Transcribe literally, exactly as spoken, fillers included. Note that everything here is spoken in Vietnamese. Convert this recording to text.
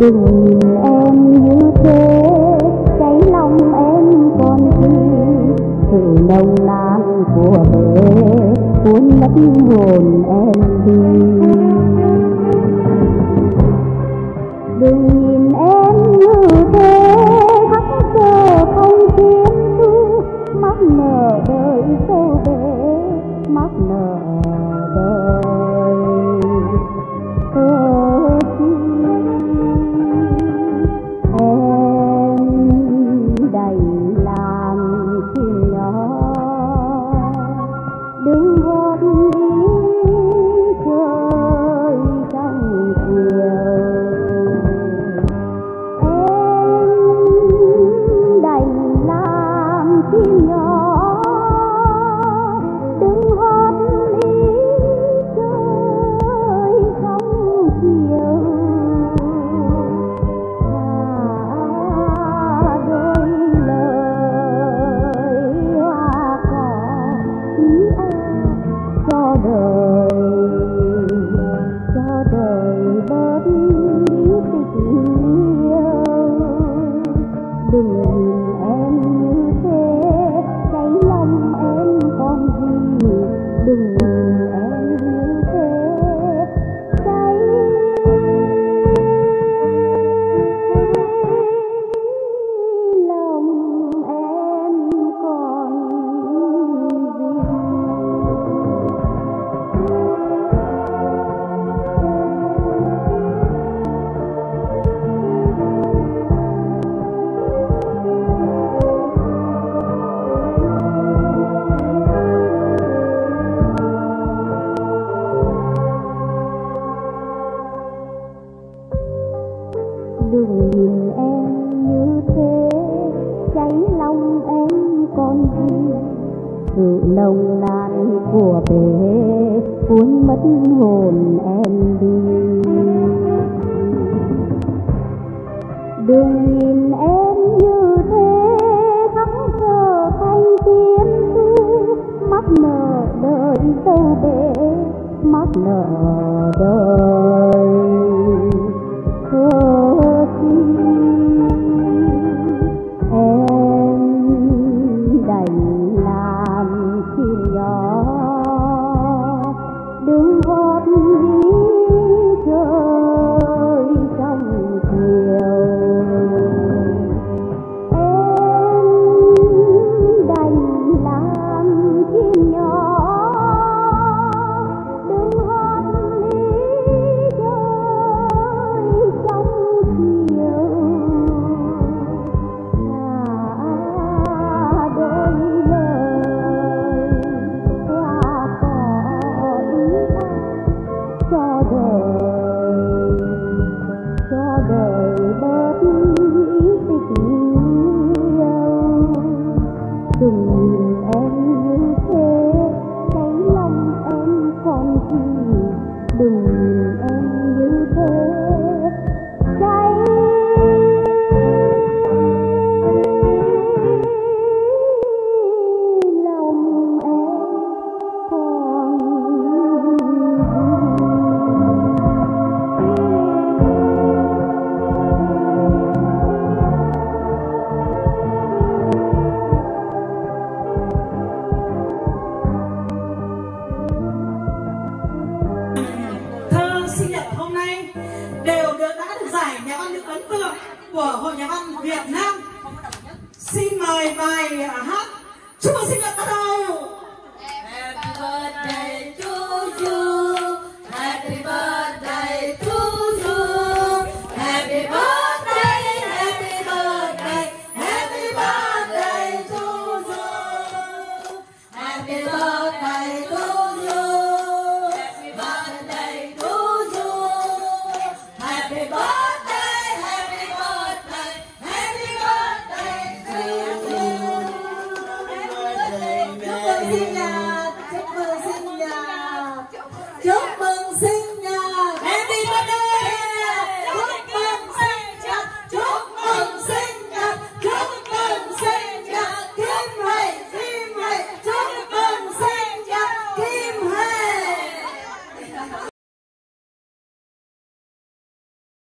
Đừng nhìn em như thế, cháy lòng em còn gì, sự nồng nàn của bể cuốn mất hồn em đi. Đừng nhìn em như thế, khắc sơ không kiếm thu, mắc nợ đời sâu bể, mắc nợ đời ơ chi. Em đành làm chim nhỏ, đừng gót ý chơi trong chiều. Em đành làm chim nhỏ, đừng gót ý chơi trong chiều. Thả đôi lời hoa cỏ ý a cho đời, cho đời bớt ý tình yêu. Đừng nhìn em như thế, cháy lòng em còn gì. Đừng nhìn em như thế, cháy lòng em còn gì. Đừng nhìn em như thế, cháy lòng em còn gì, sự nồng nàn của bể cuốn mất hồn em đi. Đừng nhìn em như thế, khắc sơ thanh kiếm thu, mắc nợ đời sâu bể, mắc nợ đời ơ chi. Em đành làm chim nhỏ, đừng gót ý chơi trong chiều. Em đành làm chim nhỏ, đừng gót ý chơi trong chiều. Thả đôi lời hoa cỏ ý a cho đời, cho đời bớt ý tình yêu. Đừng nhìn em như thế, cháy lòng em còn gì. Đừng nhìn em như thế, cháy lòng em còn Thơ sinh nhật hôm nay đều được đã được giải nhà văn nữ ấn tượng của Hội Nhà văn Việt Nam. Xin mời bài hát chúc mừng sinh nhật bắt đầu. Happy birthday